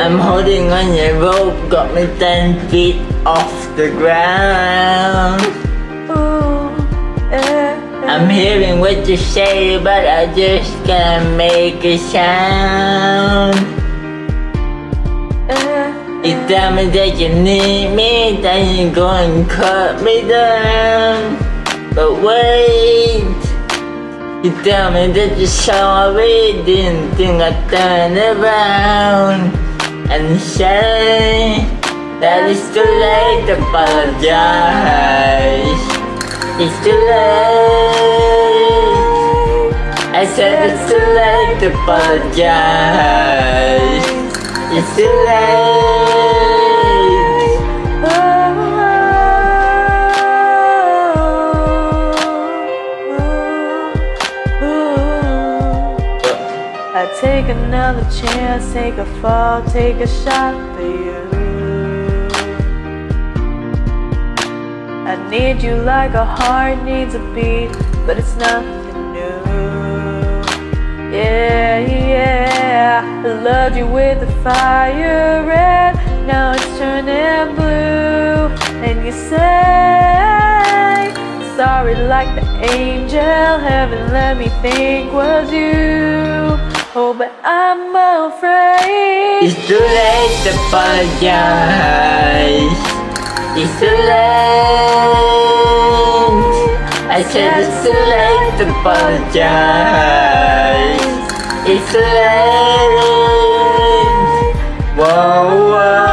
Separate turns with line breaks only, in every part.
I'm holding on your rope, got me 10 feet off the ground. I'm hearing what you say, but I just can't make a sound. You tell me that you need me, then you're going to cut me down. But wait, you tell me that you're sorry, didn't think I'd turn around and say that it's too late to apologize. It's too late. I said it's too late to apologize. It's too late.
I take another chance, take a fall, take a shot for you. I need you like a heart needs a beat, but it's nothing new. Yeah, yeah, I loved you with the fire red, now it's turning blue. And you say sorry like the angel heaven let me think was you. Oh, but I'm afraid
it's too late to apologize. It's too late. I said it's too late to apologize. It's too late. Whoa, whoa.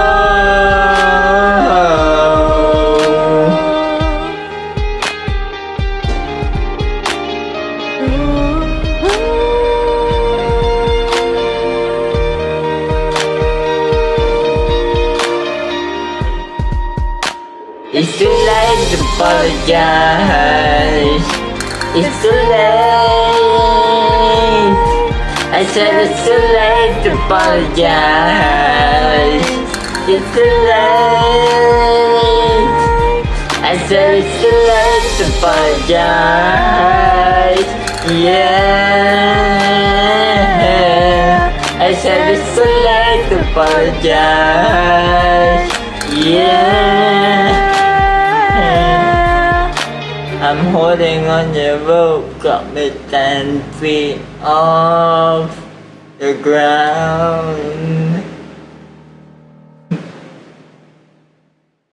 It's too late to apologize. It's too late. I said it's too late to apologize. It's too late. I said it's too late to apologize. Yeah. I said it's too late to apologize. Yeah. I'm holding on your rope, got me 10 feet off the ground.